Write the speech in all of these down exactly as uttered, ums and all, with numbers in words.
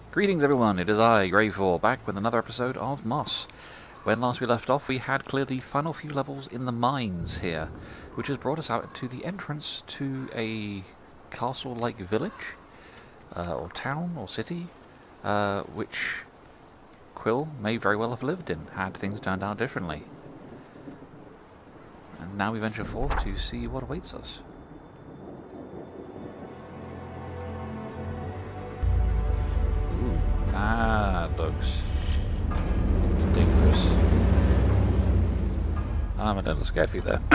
Greetings everyone, it is I, Gravefall, back with another episode of Moss. When last we left off, we had cleared the final few levels in the mines here, which has brought us out to the entrance to a castle-like village, uh, or town, or city, uh, which Quill may very well have lived in, had things turned out differently. And now we venture forth to see what awaits us. That looks dangerous. I'm a little scared for you there.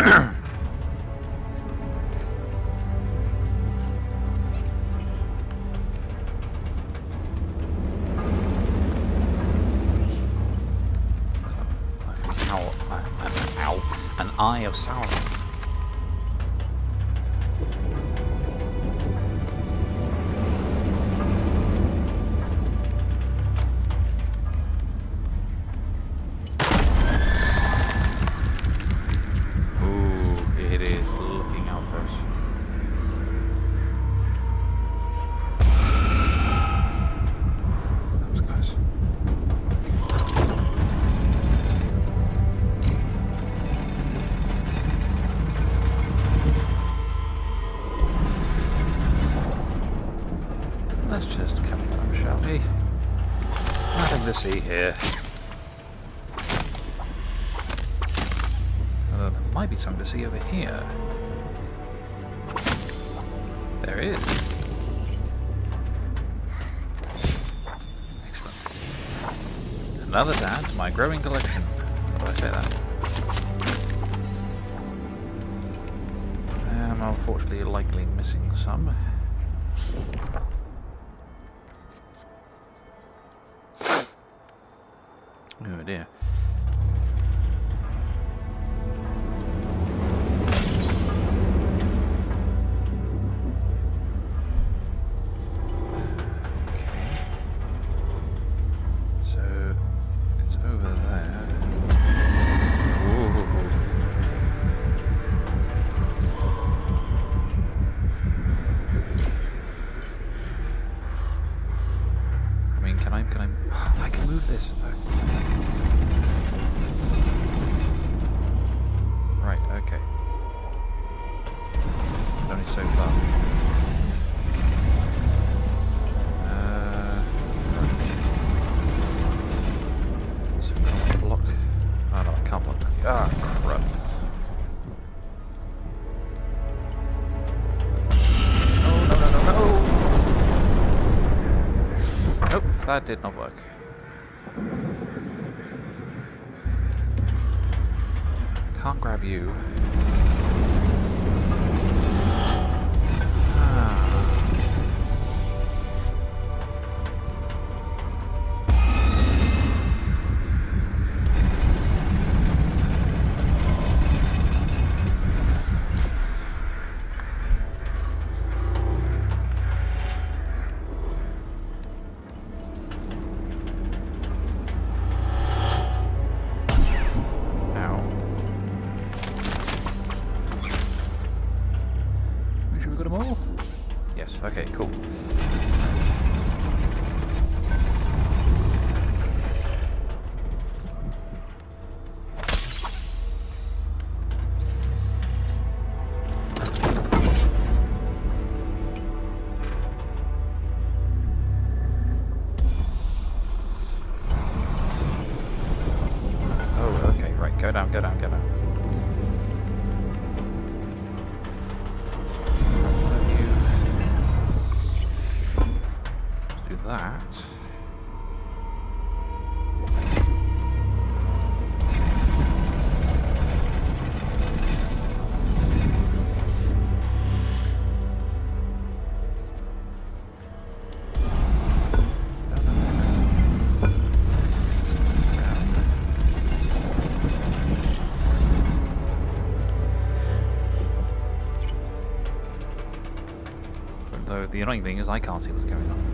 Ow, an, ow, an eye of Sauron. Let's just come down, shall we? Nothing to see here. Although there might be something to see over here. There is. Excellent. Another to add to my growing collection. How do I say that? I'm unfortunately likely missing some. Oh dear. Okay. So it's over there. Ooh. I mean, can I, can I, I can move this. Right, okay. Only so far. Uh, so can't block. Oh no, I can't block. Ah, crap. No, no, no, no, no! Nope, that did not work. Can't grab you. Ah. Yes, okay, cool. Oh, okay, right, go down, go down, go down. That. Though the annoying thing is I can't see what's going on.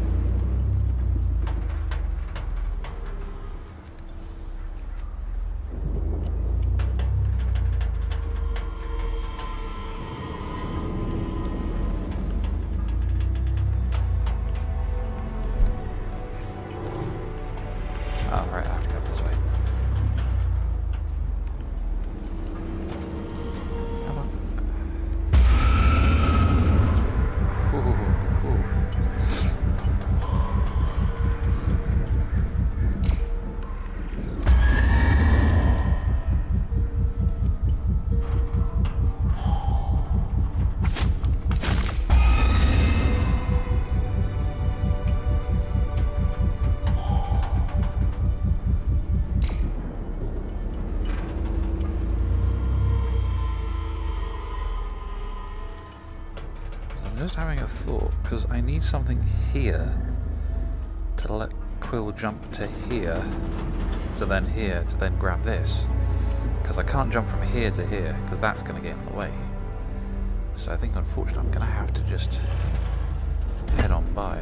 having a thought, because I need something here to let Quill jump to here, to then here, to then grab this. Because I can't jump from here to here, because that's going to get in the way. So I think, unfortunately, I'm going to have to just head on by.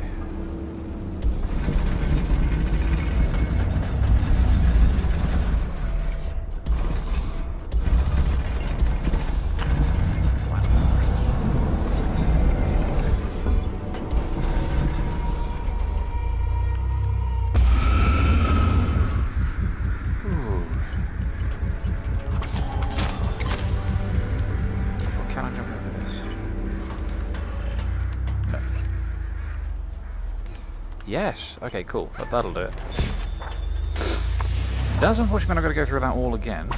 Yes. Okay, cool. That, that'll do it. Does unfortunately mean I've got to go through that all again.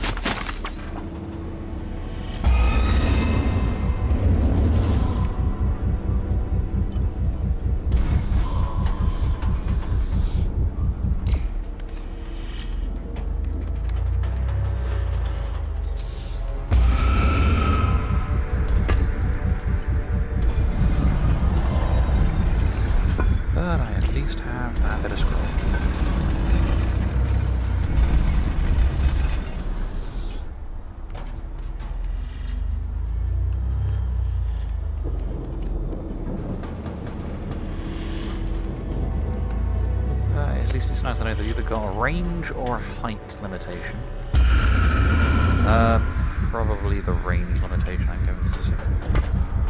But I at least have that bit of scroll. Uh, at least it's nice to know that you've either got a range or a height limitation. Uh, probably the range limitation I'm going to say.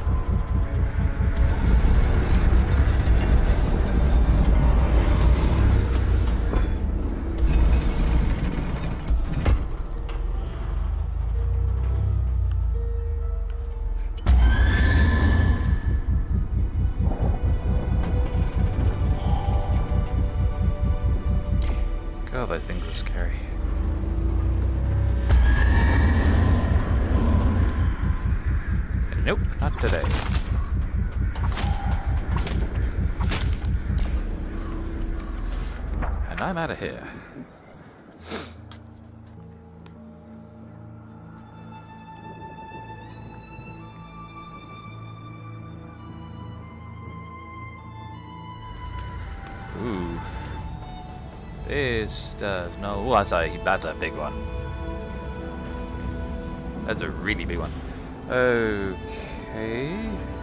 God, those things are scary. Nope, not today. And I'm out of here. Ooh. This does no. Oh, that's a that's a big one. That's a really big one. Okay.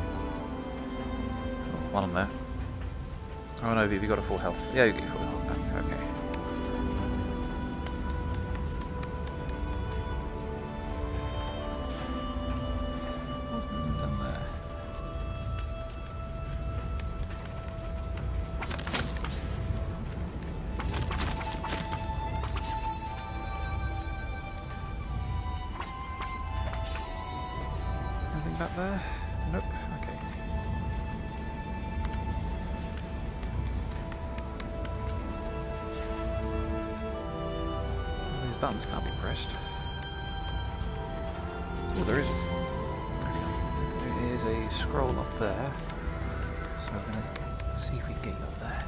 Oh, one on there. Oh no, have you got a full health? Yeah, you get full health back. Okay. What's done there? Anything back there? Nope. Okay. Well, these buttons can't be pressed. Oh, there is. There is a scroll up there. So I'm gonna see if we can get you up there.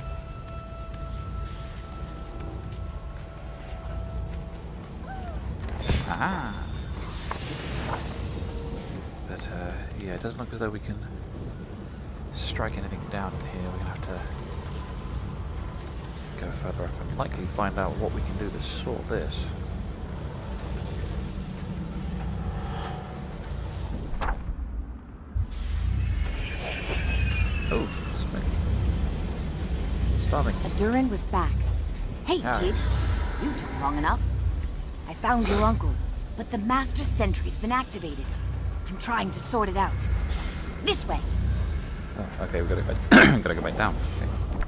Aha! But uh, yeah, it doesn't look as though we can strike anything down in here. We're gonna have to go further up and likely find out what we can do to sort this. Oh, Smith. Starving. Durin was back. Hey, Ah. kid. You took long enough. I found your uncle, but the Master Sentry's been activated. I'm trying to sort it out. This way. Oh, okay, we've got to go back, gotta go back down. Okay.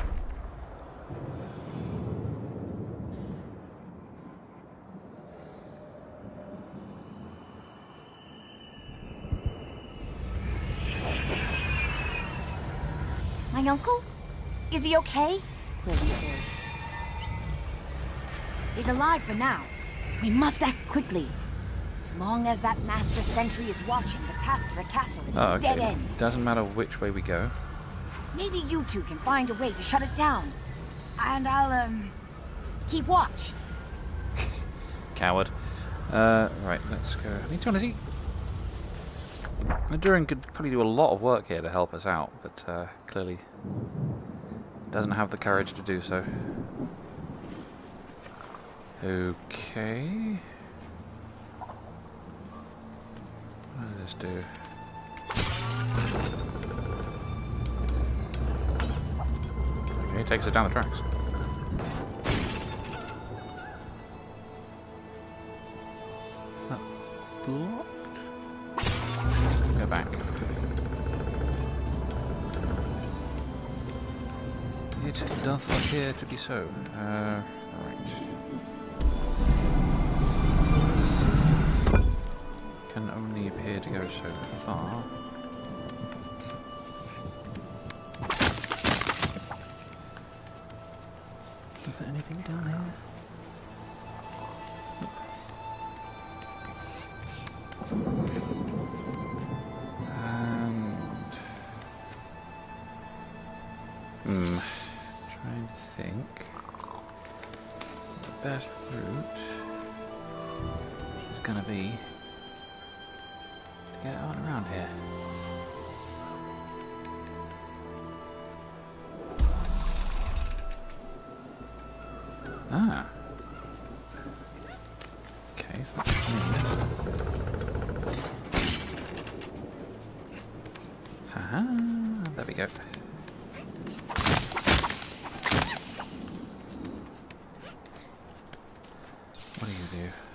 My uncle? Is he okay? Will be good. He's alive for now. We must act quickly. As long as that Master Sentry is watching, the path to the castle is Oh, a okay. dead end. Doesn't matter which way we go. Maybe you two can find a way to shut it down. And I'll, um, keep watch. Coward. Uh, right, let's go. I need to honestly. Enduring could probably do a lot of work here to help us out, but uh, clearly doesn't have the courage to do so. Okay. What does this do? Okay, takes it down the tracks. That blocked? Go back. It doth appear to be so. Uh, alright. Can only appear to go so far. Is there anything down here? And hmm, trying to think. The best route is going to be to get on around here. Ah. Okay, so that's me. Haha, there we go. What do you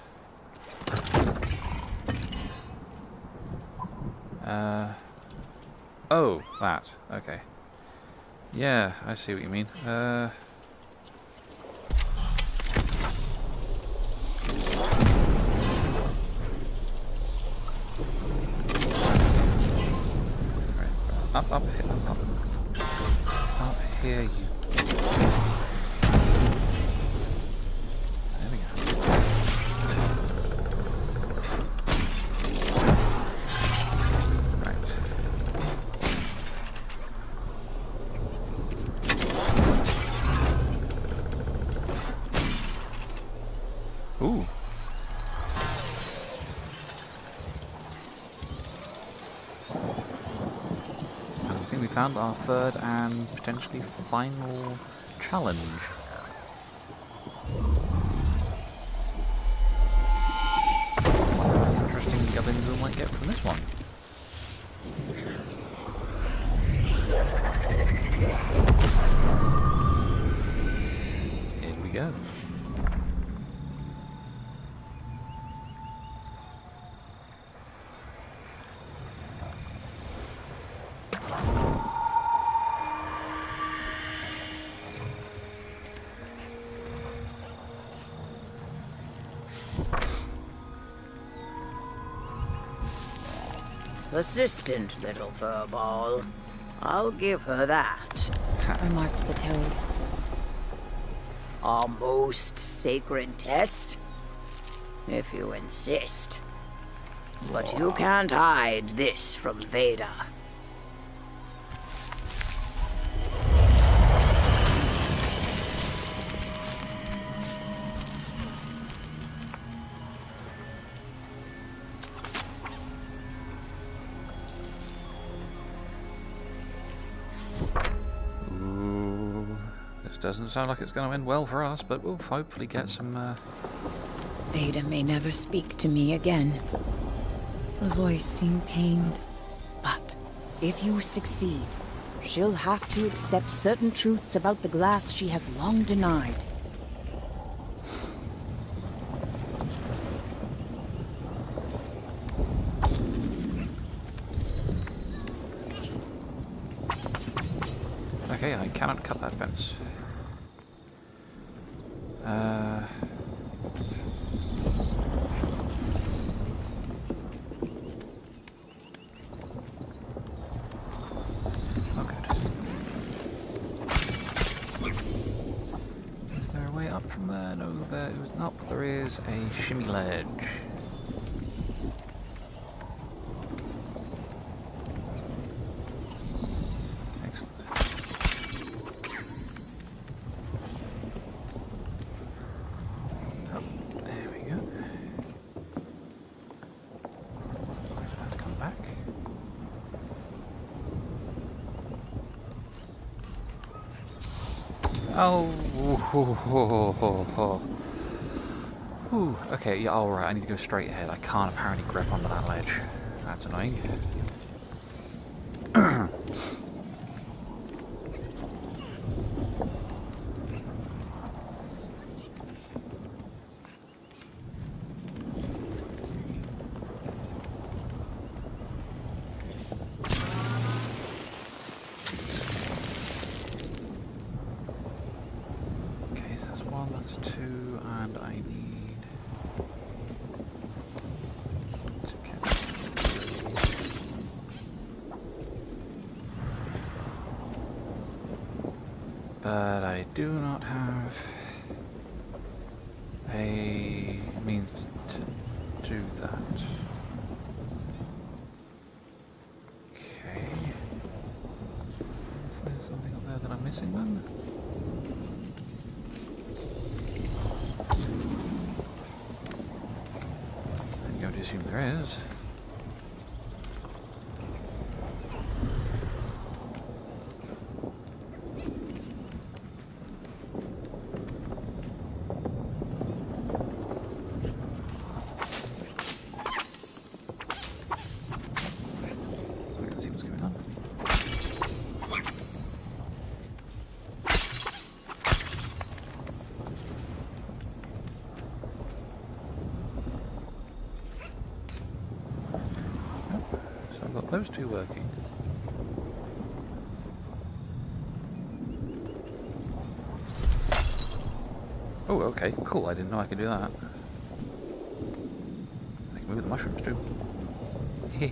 do? Uh. Oh, that. Okay. Yeah, I see what you mean. Uh. Up, up, here, up, up. Up here, you. There we go. Right. Ooh. We found our third and potentially final challenge. Interesting gubbins we might get from this one. Here we go. Persistent little furball. I'll give her that. Remarked the toad. A most sacred test, if you insist. But you can't hide this from Vader. Doesn't sound like it's going to end well for us, but we'll hopefully get some... Uh... Vader may never speak to me again. The voice seemed pained. But if you succeed, she'll have to accept certain truths about the glass she has long denied. Okay, I cannot cut that fence. Uh... Oh, good. Is there a way up from there? No, there is not. There is a shimmy ledge. Oh, Ooh, okay, yeah, alright, I need to go straight ahead. I can't apparently grip onto that ledge. That's annoying. But I do not have a means to do that. Okay. Is there something up there that I'm missing then? I'm going to assume there is. Those two working. Oh, okay, cool. I didn't know I could do that. I can move the mushrooms too. Hehe.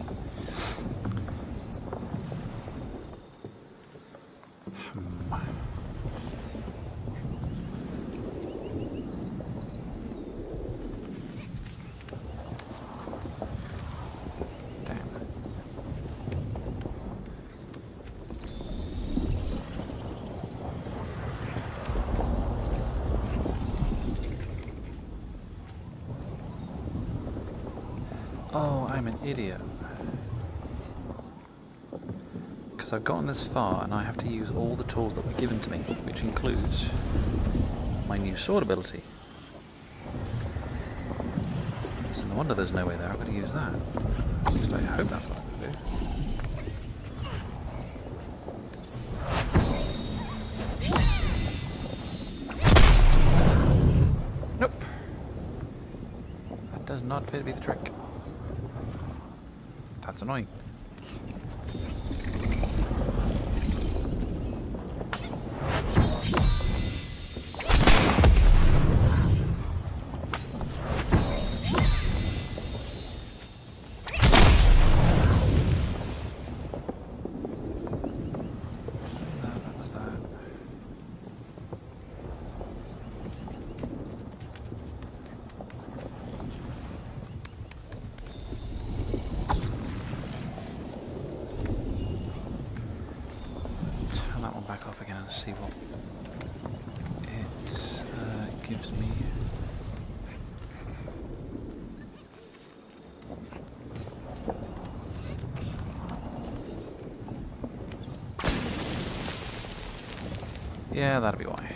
Oh, I'm an idiot. Because I've gotten this far and I have to use all the tools that were given to me, which includes my new sword ability. So no wonder there's no way there. I've got to use that. At least I hope that's what I'm going to do. Nope. That does not appear to be the trick. That's annoying. Back off again and see what it uh, gives me. Yeah, that'll be why.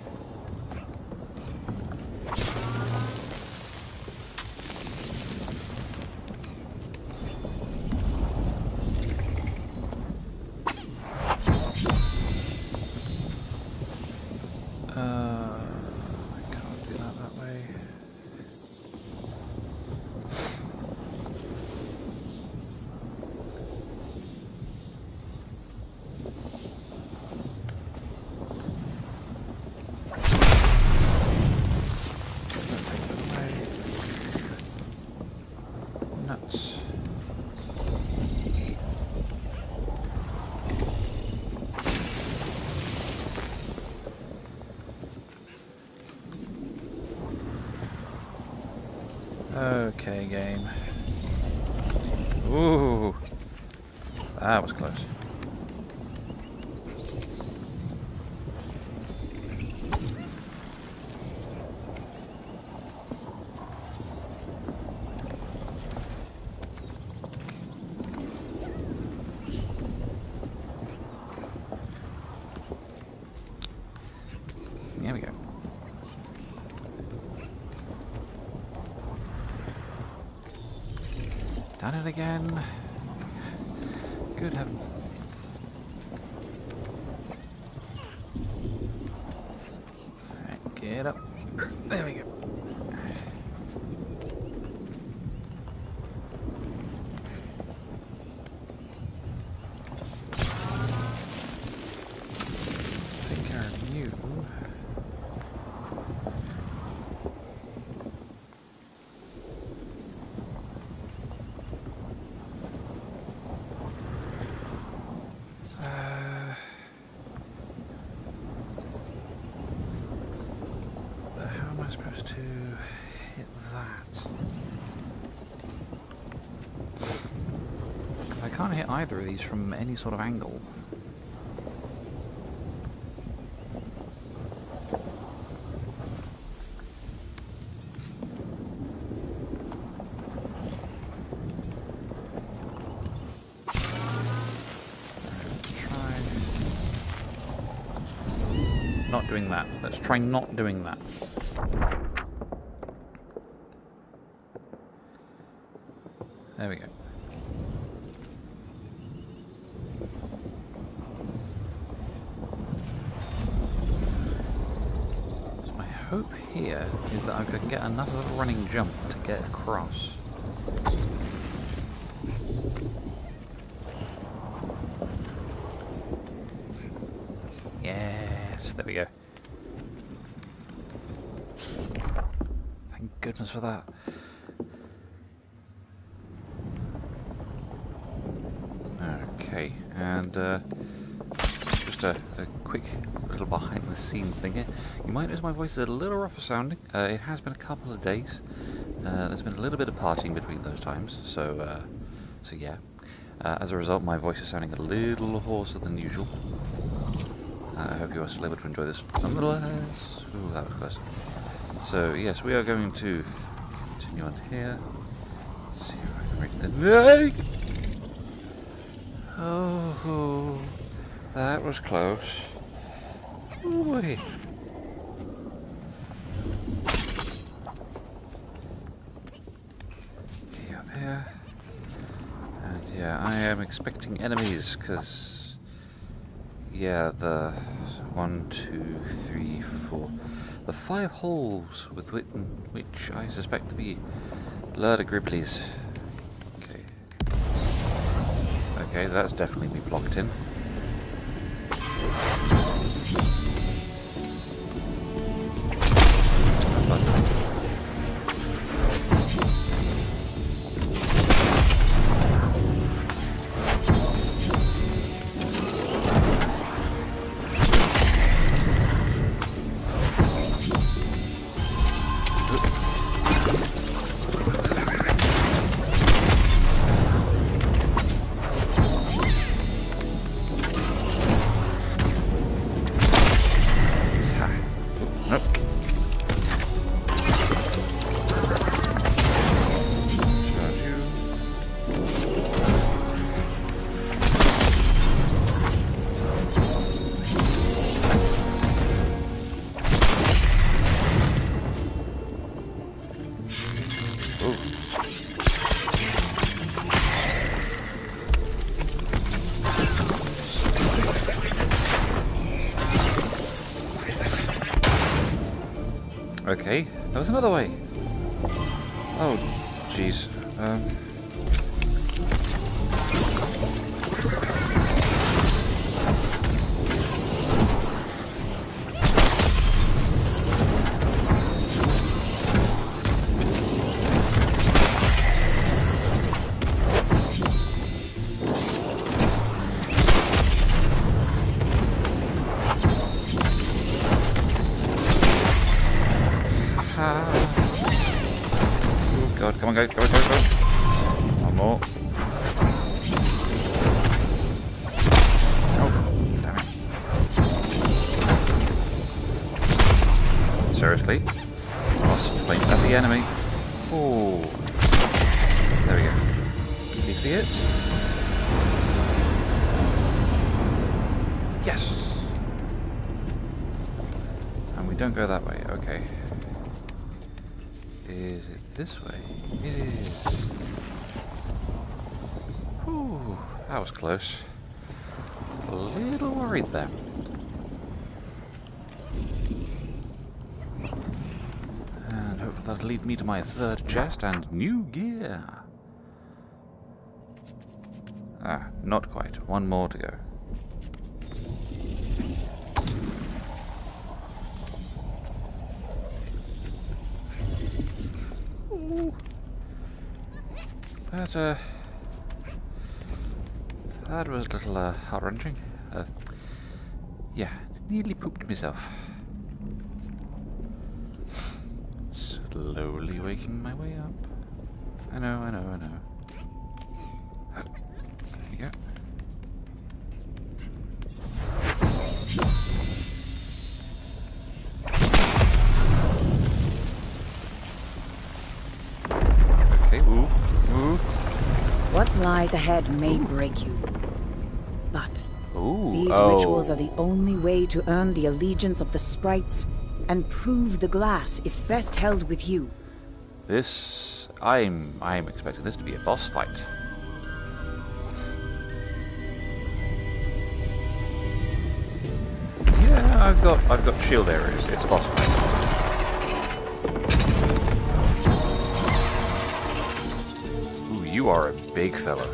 Okay, game. Ooh, that was close. Here we go. Done it again. Good heavens. Alright, get up. There we go. Take care of you. Supposed to hit that. I can't hit either of these from any sort of angle. Try not doing that. Let's try not doing that. There we go. So my hope here is that I can get another running jump to get across. Yes, there we go. Thank goodness for that. Okay, and uh, just a, a quick little behind the scenes thing here. You might notice my voice is a little rougher sounding. Uh, it has been a couple of days. Uh, there's been a little bit of partying between those times, so uh, so yeah. Uh, as a result, my voice is sounding a little hoarser than usual. Uh, I hope you are still able to enjoy this nonetheless. Ooh, that was close. So yes, we are going to continue on here. See if I can reach the... Oh, that was close. Ooh, boy. Get up here. And yeah, I am expecting enemies, because... Yeah, the... One, two, three, four... The five holes with which, which I suspect to be Lurder Griblies. Okay, that's definitely been blocked in. Okay, there was another way. Oh, jeez. Um. Oh god, come on guys, go, go, go. One more. Oh, damn it. Seriously? Lost point at the enemy. Oh. There we go. Please be it. Yes. And we don't go that way. Okay. Is it this way? It is. Whew, that was close. A little worried there. And hopefully that'll lead me to my third chest and new gear. Ah, not quite. One more to go. Ooh. That, uh... That was a little, uh, heart-wrenching. Uh, yeah, nearly pooped myself. Slowly waking my way up. I know, I know, I know. There we go. Okay, ooh, ooh. What lies ahead may break you. But Ooh, these oh. rituals are the only way to earn the allegiance of the sprites and prove the glass is best held with you. This... I'm... I'm expecting this to be a boss fight. Yeah, I've got... I've got shield areas. It's a boss fight. Ooh, you are a big fella.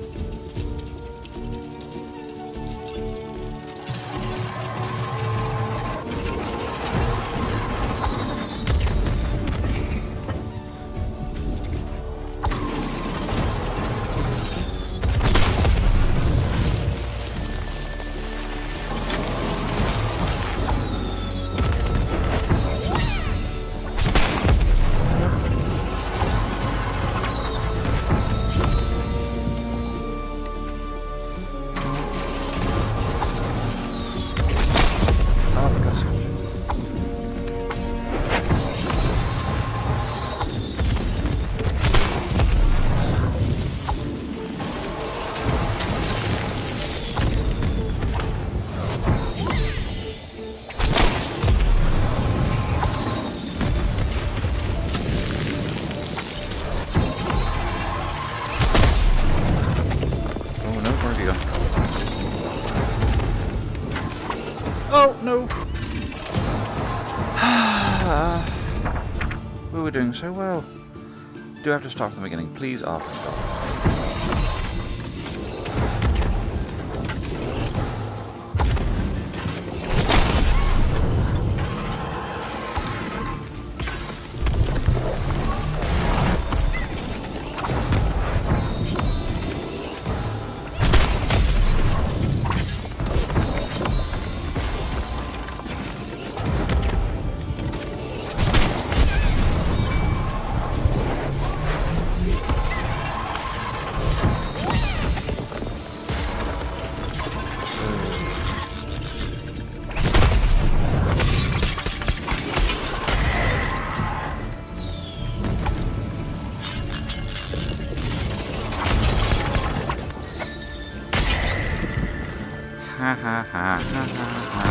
Oh, no! We were doing so well. Do I have to start from the beginning? Please, after start. Ha ha ha ha ha ha.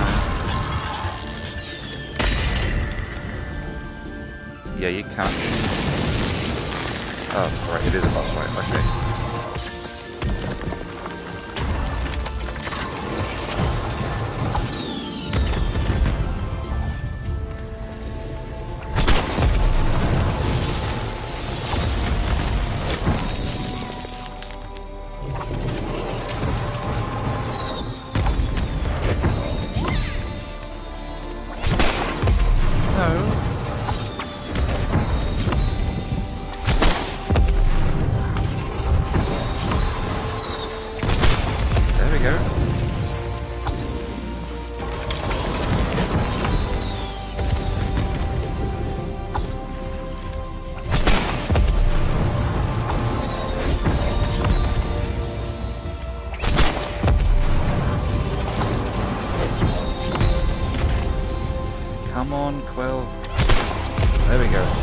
Yeah, you can't. Oh, right, it is a boss fight, okay. Come on, Quill. There we go.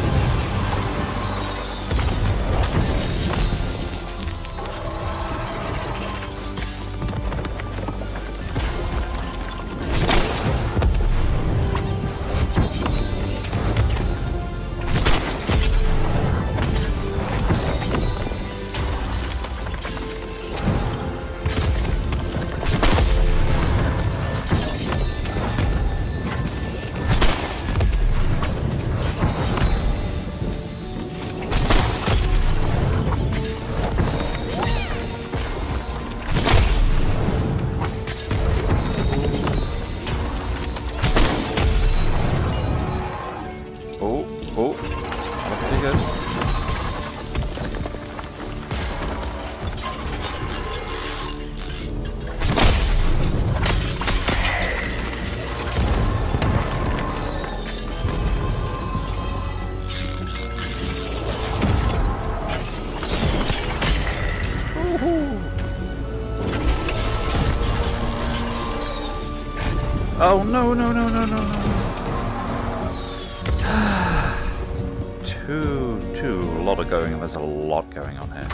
Oh, oh. That looks pretty good. Oh no no no no no no no! Too too a lot of going on. There's a lot going on here.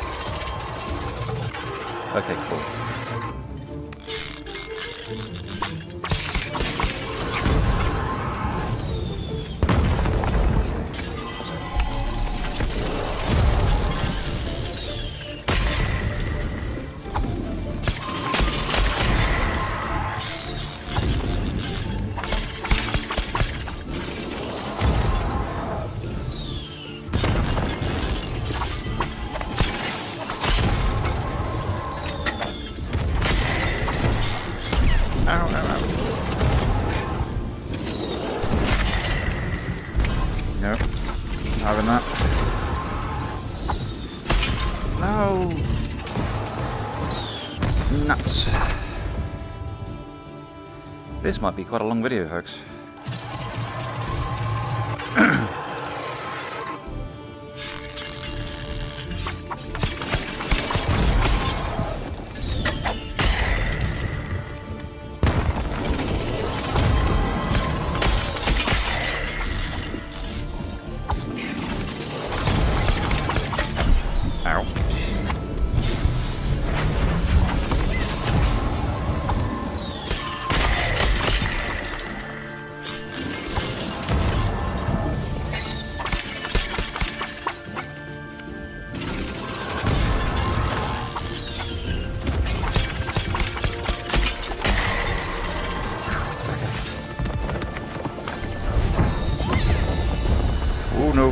Okay, cool. Ow, ow, ow. Nope. Not having that. No! Nuts. This might be quite a long video, folks. Ow. Oh no.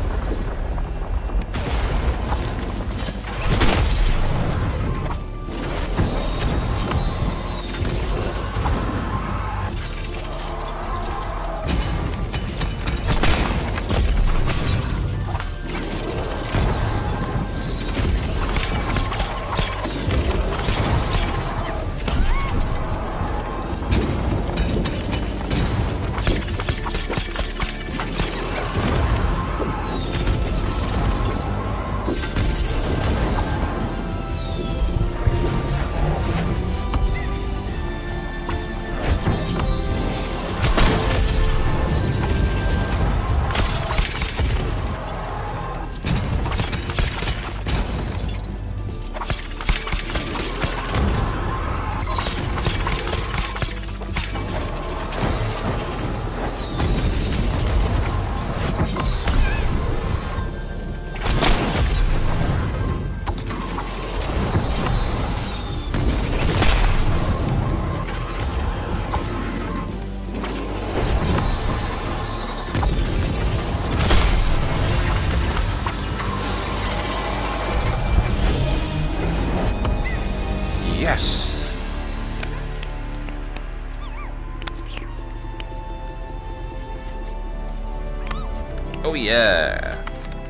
Yes! Oh yeah!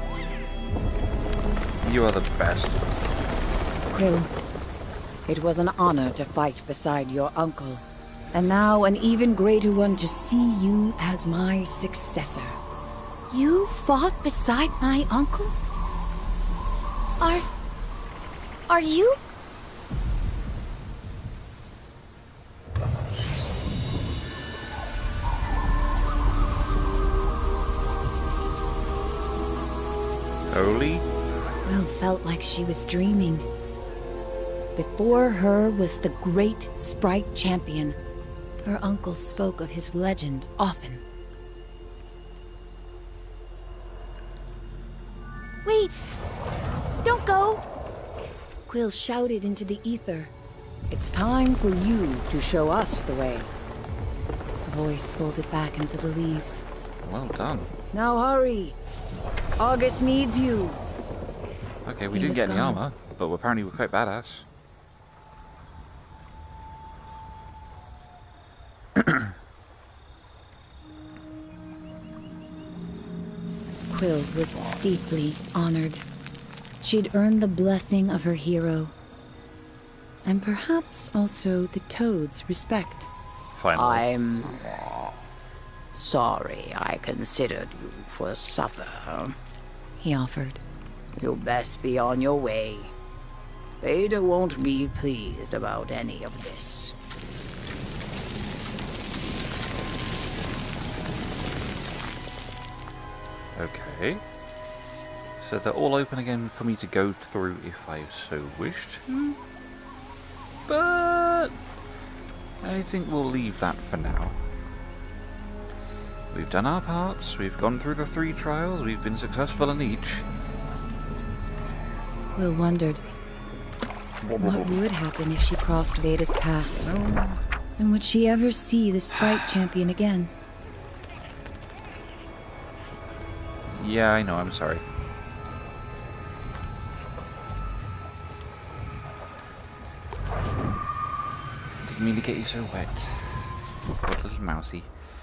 You are the best. Quill, it was an honor to fight beside your uncle, and now an even greater one to see you as my successor. You fought beside my uncle? Are... are you? Holy? Quill felt like she was dreaming. Before her was the great Sprite champion. Her uncle spoke of his legend often. Wait! Don't go! Quill shouted into the ether. It's time for you to show us the way. The voice folded back into the leaves. Well done. Now hurry! August needs you. Okay, we He didn't was get any gone. armor, but apparently we're quite badass. Quill was deeply honored. She'd earned the blessing of her hero, and perhaps also the Toad's respect. Finally. I'm sorry I considered you for supper. He offered. You best be on your way. Vader won't be pleased about any of this. Okay. So they're all open again for me to go through if I so wished. But I think we'll leave that for now. We've done our parts, we've gone through the three trials, we've been successful in each. Will wondered what would happen if she crossed Vader's path. No. And would she ever see the Sprite Champion again? Yeah, I know, I'm sorry. Didn't mean to get you so wet. Poor little mousey.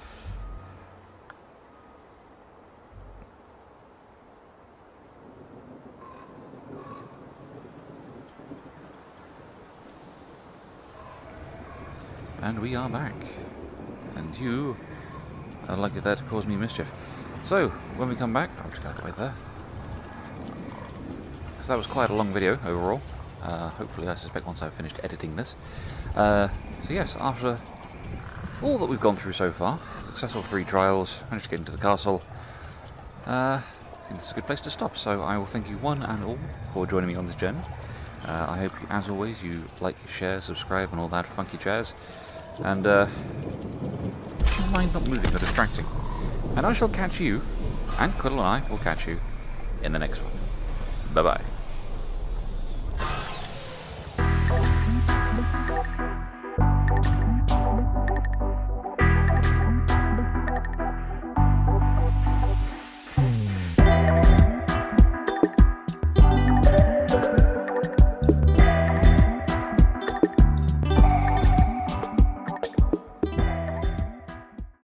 And we are back. And you are likely there to cause me mischief. So, when we come back, I'll just go right there. Because that was quite a long video overall. Uh, hopefully, I suspect once I've finished editing this. Uh, so yes, after all that we've gone through so far, successful three trials, managed to get into the castle, uh, I think this is a good place to stop. So I will thank you one and all for joining me on this journey. Uh, I hope, you, as always, you like, share, subscribe, and all that funky jazz. And, uh, mind not moving or distracting. And I shall catch you, and Quill and I will catch you, in the next one. Bye-bye.